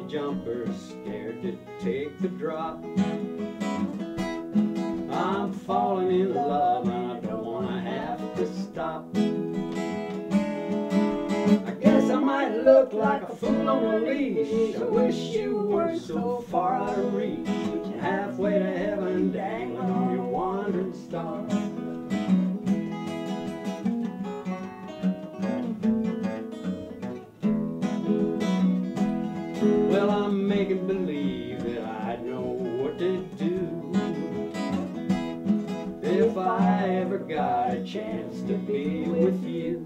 jumper, scared to take the drop. I'm falling in love and I don't want to have to stop. I guess I might look like a fool on a leash. I wish you weren't so far out of reach, halfway to heaven, dangling on your wandering star. Well, I'm making believe that I know what to do if I ever got a chance to be with you.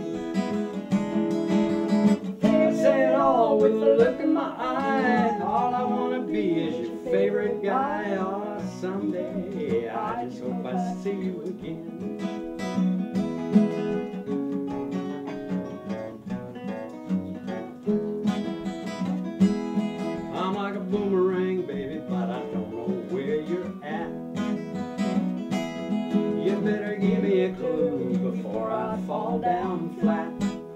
I say it all with a look in my eye. All I want to be is your favorite guy. Oh, someday I just hope I see you again. I'm like a boomerang, baby, but I don't know where you're at. You better give me a clue before I fall down flat.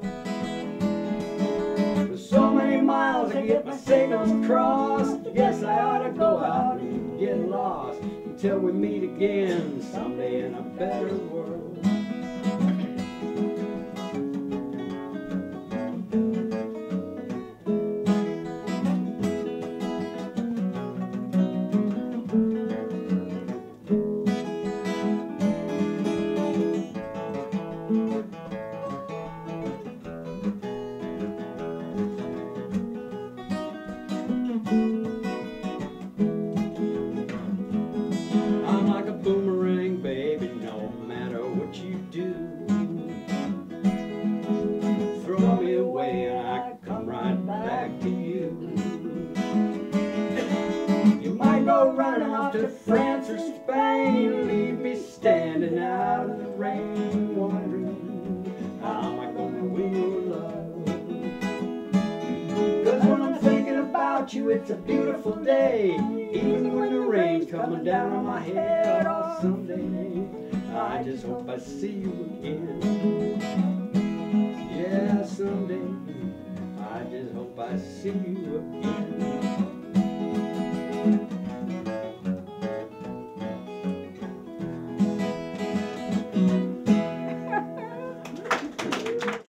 There's so many miles to get my signals crossed. Guess I ought to go out and get lost until we meet again someday in a better world. I'm like a boomerang, baby, no matter what you do. Throw me away and I come right back to you. You might go running off to France or Spain, leave me standing out in the rain, wondering how am I gonna win your love. 'Cause when I'm thinking about you, it's a beautiful day, even when the rain's coming down on my head. Oh, someday I just hope I see you again. Yeah, someday I just hope I see you again.